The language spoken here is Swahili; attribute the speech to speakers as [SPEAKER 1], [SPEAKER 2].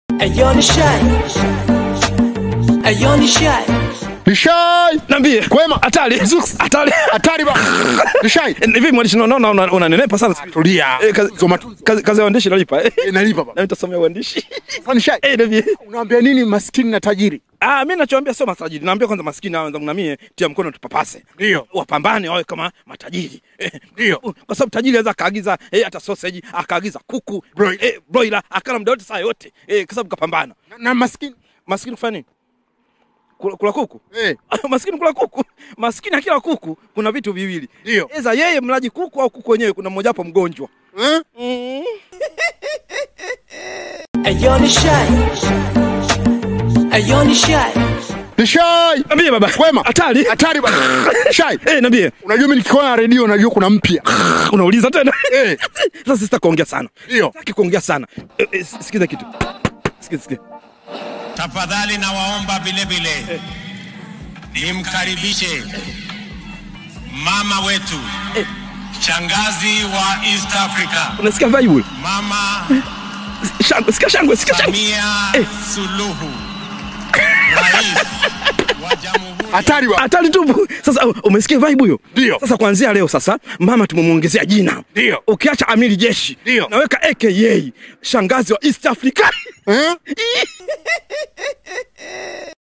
[SPEAKER 1] Nishai. Nishai.
[SPEAKER 2] Nishai.
[SPEAKER 3] Niambie.
[SPEAKER 2] Kwema.
[SPEAKER 3] Hatari. Hatari.
[SPEAKER 2] Hatari ba. Nishai.
[SPEAKER 3] Hivi mwandishi naona unanenepa sana.
[SPEAKER 2] Tulia.
[SPEAKER 3] Kazi ya uandishi nalipa.
[SPEAKER 2] Nalipa baba.
[SPEAKER 3] Na nitasomea uandishi.
[SPEAKER 2] Sasa Nishai.
[SPEAKER 3] Niambie.
[SPEAKER 2] Unaambia nini maskini na tajiri?
[SPEAKER 3] Mimi nachoambia sio matajiri. Naambia kwanza maskini hao wenzangu na mie tia mkono tupapase.
[SPEAKER 2] Ndio.
[SPEAKER 3] Wapambane wawe kama matajiri.
[SPEAKER 2] Ndio.
[SPEAKER 3] Kwa sababu tajiri anaweza kaagiza hata sausage, akaagiza kuku, broiler, akala muda wote saa yote. Kwa sababu kapambana.
[SPEAKER 2] Na maskini
[SPEAKER 3] kufanya nini? Kula kuku? Maskini kula kuku. Maskini akila kuku kuna vitu viwili.
[SPEAKER 2] Ndio.
[SPEAKER 3] Eza yeye mlaji kuku au kuku wenyewe kuna mmoja hapo mgonjwa.
[SPEAKER 1] Nishai. Nishai.
[SPEAKER 2] Nishai.
[SPEAKER 3] Niambie baba.
[SPEAKER 2] Kwema.
[SPEAKER 3] Hatari.
[SPEAKER 2] Hatari baba. Nishai.
[SPEAKER 3] Niambie.
[SPEAKER 2] Unajua mimi nikiona radio unajua kuna mpya.
[SPEAKER 3] Unauliza tena? Sasa sitaki kuongea sana.
[SPEAKER 2] Ndio.
[SPEAKER 3] Sitaki kuongea sana. Sikiza kitu. Sikiza.
[SPEAKER 4] Tafadhali na waomba vile vile nimkaribishe mama wetu, shangazi wa East Africa.
[SPEAKER 3] Unasikia vibe?
[SPEAKER 4] Mama
[SPEAKER 3] shangwe.
[SPEAKER 4] Samia Suluhu, rais wa Jamhuri.
[SPEAKER 2] Hatari baba.
[SPEAKER 3] Hatari tu. Sasa umesikia vibe hiyo?
[SPEAKER 2] Ndio.
[SPEAKER 3] Sasa kuanzia leo sasa mama tumemwongezea jina.
[SPEAKER 2] Ndio.
[SPEAKER 3] Ukiacha amiri jeshi, naweka AKA shangazi wa East Africa.